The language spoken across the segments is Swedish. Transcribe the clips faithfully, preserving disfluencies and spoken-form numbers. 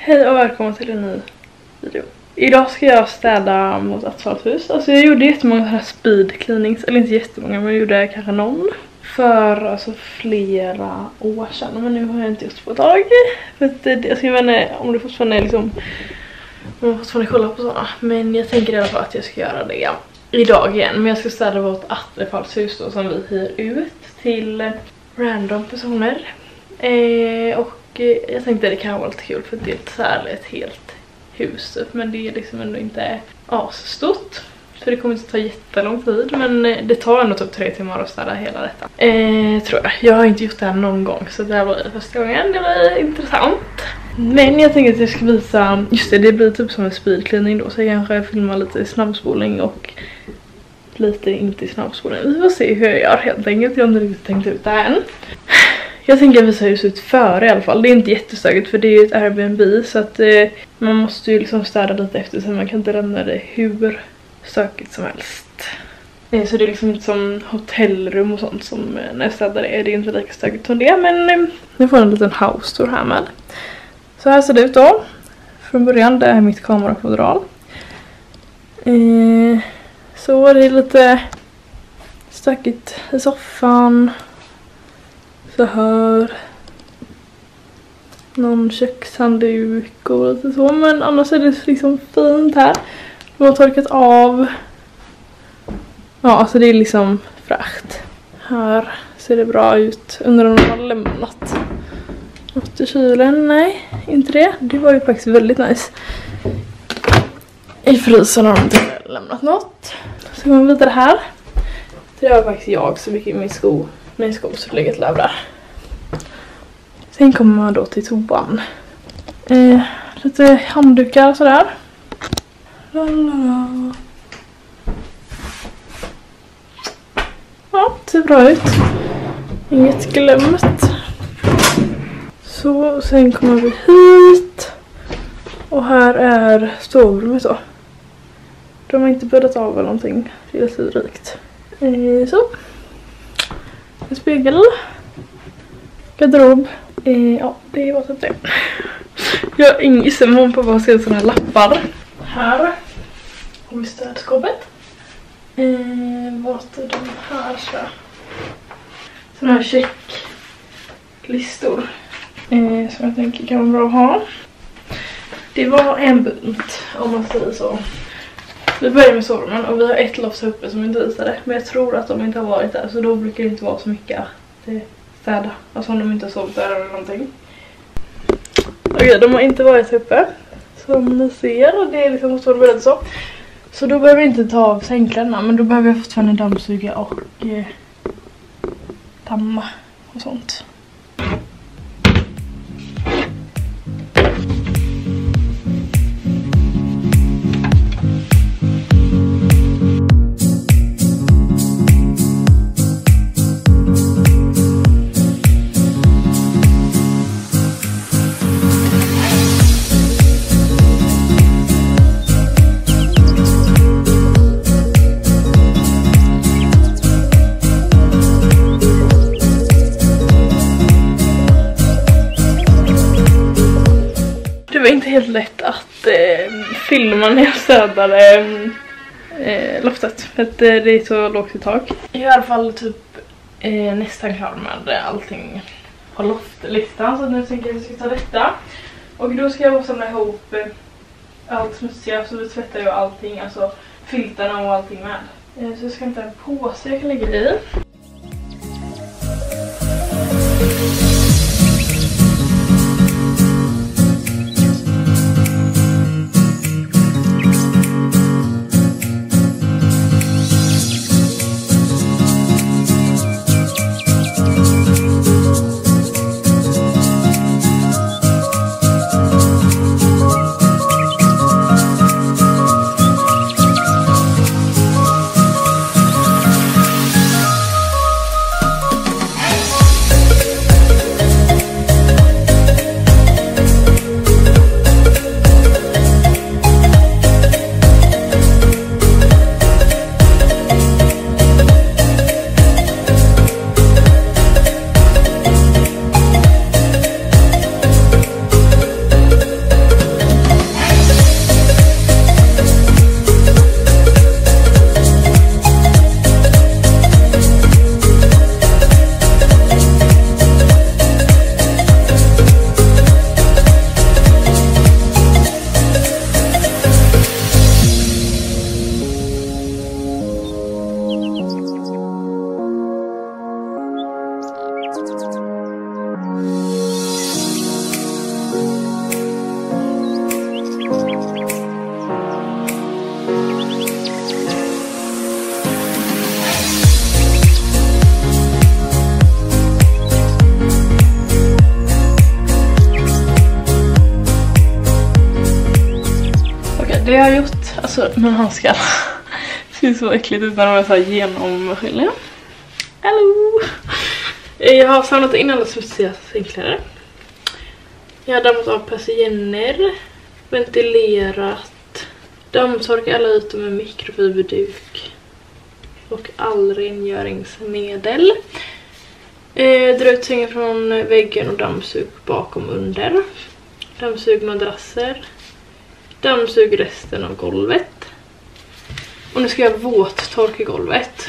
Hej och välkommen till en ny video. Idag ska jag städa mot asfalthus. Alltså jag gjorde jättemånga sådana här speed cleanings, eller inte jättemånga, men jag gjorde kanske någon för alltså flera år sedan. Men nu har jag inte gjort på ett tag. För att det, alltså jag vet inte om det fortfarande är liksom, om man fortfarande kollar på sådana. Men jag tänker i alla fall att jag ska göra det idag igen. Men jag ska städa vårt attefallshus då, som vi hyr ut till random personer. Eh, och jag tänkte det kan vara lite kul för det är ett, så här, ett helt hus. Men det är liksom ändå inte asstort. Så det kommer inte ta jättelång tid. Men det tar ändå typ tre timmar att städa hela detta. Eh, tror jag. Jag har inte gjort det här någon gång. Så det här var första gången. Det var intressant. Men jag tänker att jag ska visa. Just det, det blir typ som en speed cleaning då. Så jag kanske filmar lite i snabbspolning och lite inte i snabbspolning. Vi får se hur jag gör helt enkelt. Jag har inte riktigt tänkt ut det här än. Jag tänker visa huset före i alla fall. Det är inte jättestökigt för det är ju ett Airbnb. Så att eh, man måste ju liksom städa lite efter. Så man kan inte lämna det hur stökigt som helst. Eh, så det är liksom inte som hotellrum och sånt som eh, när jag städar det är. Det är inte lika stökigt som det. Men eh, nu får jag en liten house tour här med. Så här ser det ut då. Från början, det är mitt kamerakvadral. Eh, så det är lite stökigt i soffan. Så här. Någon kökshandduk och lite så. Men annars är det liksom fint här. De har torkat av. Ja, alltså det är liksom fräscht. Här ser det bra ut. Undrar om de har lämnat något i kylen. Nej, inte det. Det var ju faktiskt väldigt nice. I frysen har de inte lämnat något. Så går vi vidare här. Det var faktiskt jag så mycket i min sko. Min sko så ligger ett löv där. Sen kommer man då till toan. Eh, lite handdukar sådär. Lalala. Ja, det ser bra ut. Inget glömt. Så, sen kommer vi hit. Och här är sovrummet då. De har inte bäddat av eller någonting. Det är lite rikt. Eh, så. En spegel. Garderob. Eh, ja, det var typ det. Jag har ingen gissning på vad ska sådana här lappar. Här har vi städskåpet. Eh, vart är de här så? Sådana här checklistor. Eh, som jag tänker kan vara bra att ha. Det var en bunt om man säger så. Vi börjar med sovrummen och vi har ett loft uppe som inte visade. Men jag tror att de inte har varit där. Så då brukar det inte vara så mycket att städa. Alltså om de inte har sovit där eller någonting. Okej, de har inte varit uppe. Som ni ser. Det är liksom så det så. Så då behöver vi inte ta av sängkläderna. Men då behöver jag fortfarande dammsuga och eh, damma och sånt. Det var inte helt lätt att eh, filma när jag städade eh, loftet. För att eh, det är så lågt i tak. Jag är i alla fall typ eh, nästan klar med allting på loftlistan. Så nu tänker jag att jag ska ta detta. Och då ska jag samla ihop eh, allt smutsiga. Så vi tvättar ju allting, alltså filtarna och allting med. Eh, så jag ska inte ha en påse jag kan lägga det i. det jag har gjort, alltså mina handskar ser så äckligt ut när de är så här genomskinliga. Hallå! Jag har samlat in alla smutsiga sängkläder. Jag har dammat av persienner, ventilerat, dammtorkat alla ytor med mikrofiberduk och all rengöringsmedel. Eh, dra ut sängen från väggen och dammsug bakom under. Dammsug madrasser. Dammsug resten av golvet. Och nu ska jag våttorka golvet.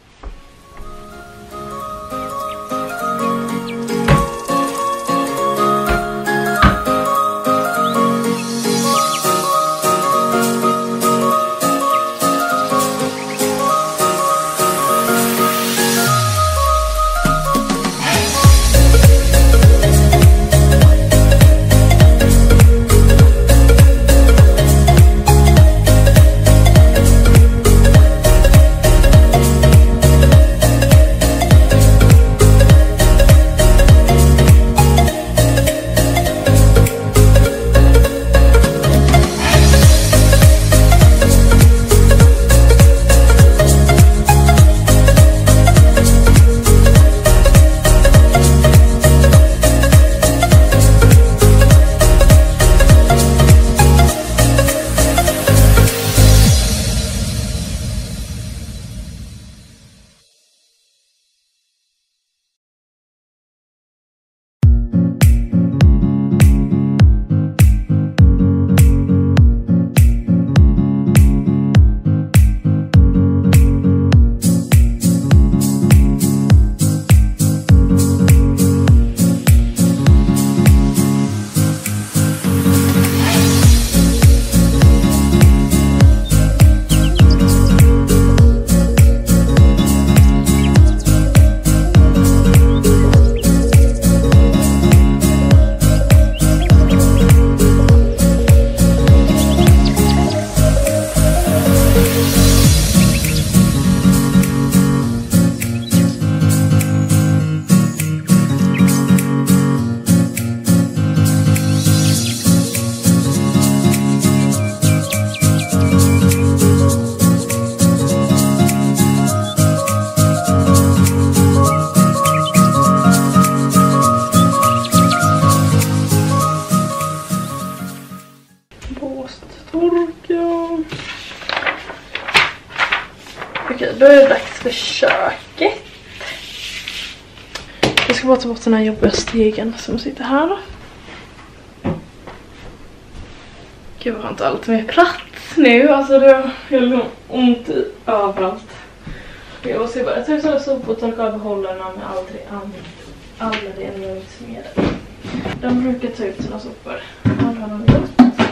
Torka. Okej, då är det dags för köket. Jag ska bara ta bort den här jobbiga stegen som sitter här. Gud, jag har inte allt mer plats nu. Alltså det är ont i överallt. Jag måste bara ta ut alla sopor och torka av behållarna med aldrig alla rengöringsmedel. De brukar ta ut sina sopor. Vad har de gjort?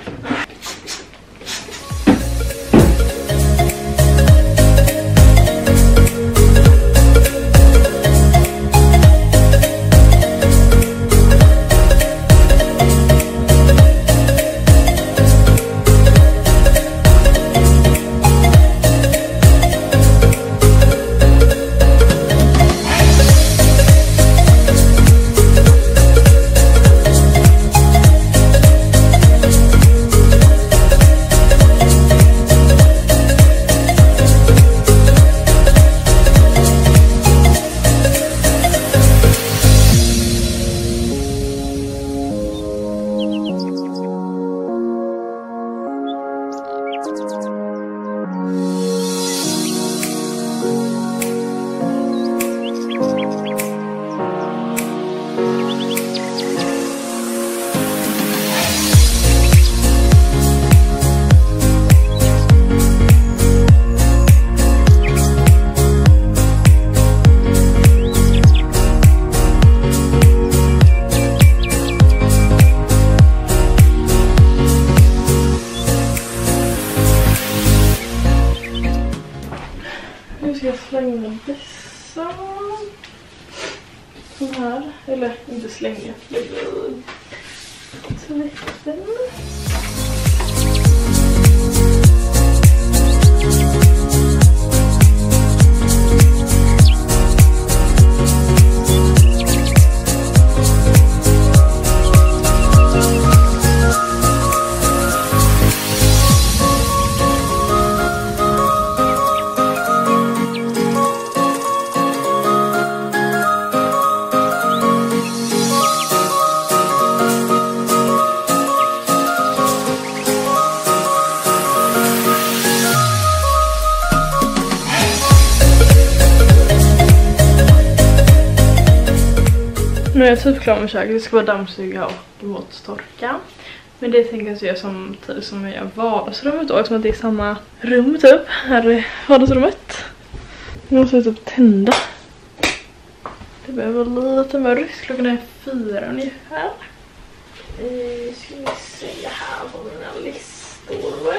Jag slänger dessa så här, eller inte slänga, lägger i tvätten. nu är jag typ klar med köket. Det ska vara dammsuga och våttorka. Men det tänker jag göra som tidigt som jag gör vardagsrummet då, eftersom att det är samma rum typ. Här är vardagsrummet. Jag måste typ tända. Det behöver vara lite mörkt. Klockan är fyra ungefär. Eh, ska vi se här på mina listor.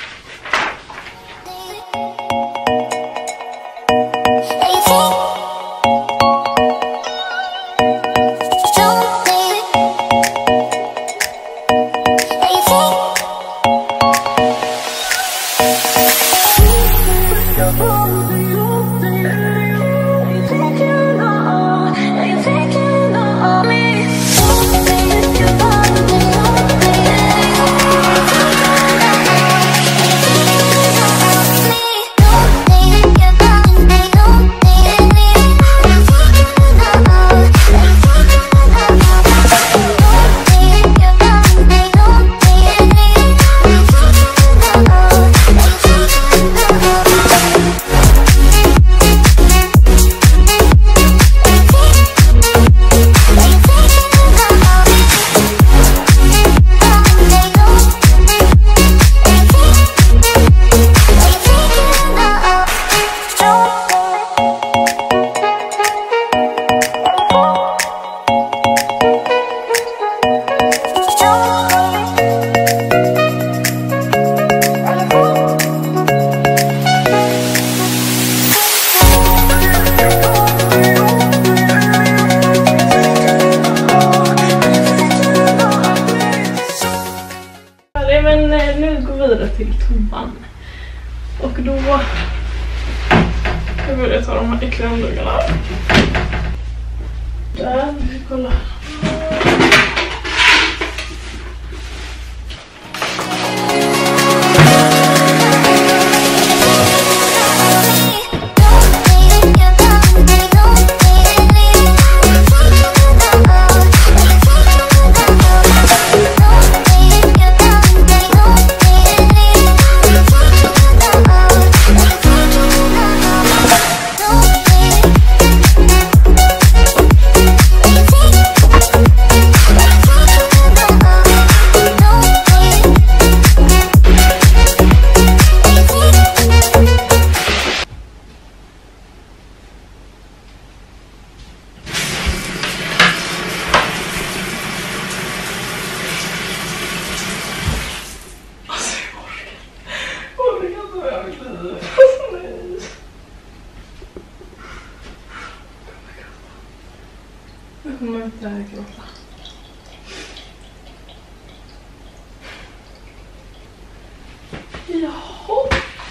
Men nu går vi vidare till toan. Och då jag börjar ta de här äckliga handdukarna. Där, vi ska kolla. Jag kommer inte här gråta. Jaha.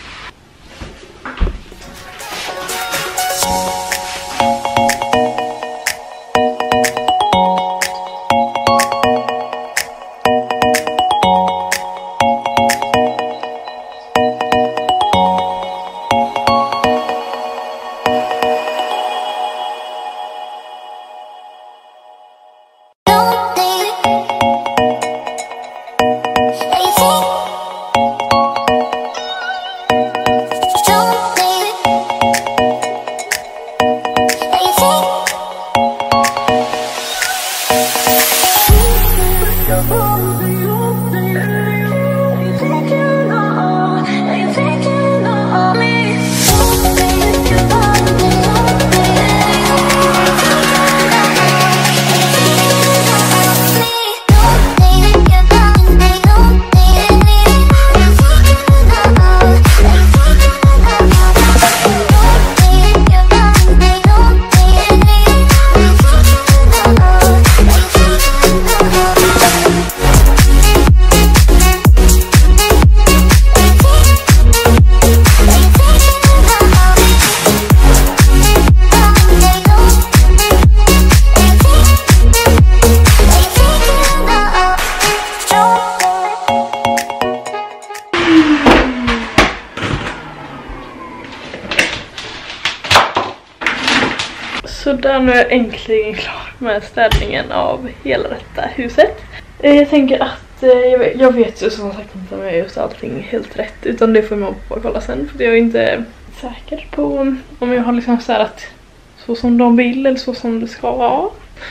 Så där, nu är jag äntligen klar med städningen av hela detta huset. Jag tänker att jag vet, jag vet ju som sagt inte om jag har gjort allting helt rätt, utan det får man bara kolla sen, för jag är inte säker på om jag har liksom städat så som de vill eller så som det ska vara.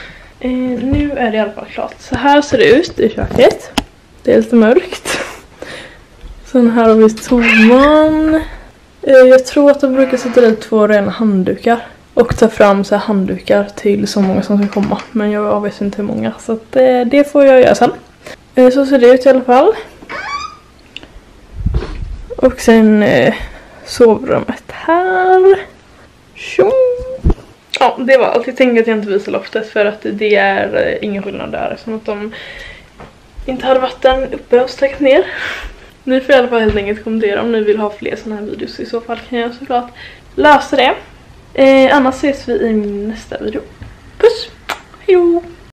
Eh, nu är det i alla fall klart. Så här ser det ut i köket. Det är lite mörkt. Sen här har vi toan. Eh, jag tror att de brukar sätta dit två rena handdukar. Och ta fram så här handdukar till så många som ska komma. Men jag vet inte hur många. Så att, eh, det får jag göra sen. Eh, så ser det ut i alla fall. Och sen eh, sovrummet här. Tjong! Ja, det var allt. Jag tänkte att jag inte visar loftet för att det är eh, ingen skillnad där. Som att de inte hade vatten uppe och sträckt ner. Ni får i alla fall helt enkelt kommentera om ni vill ha fler sådana här videos. I så fall kan jag såklart lösa det. Eh, annars ses vi i min nästa video. Puss! Hejdå!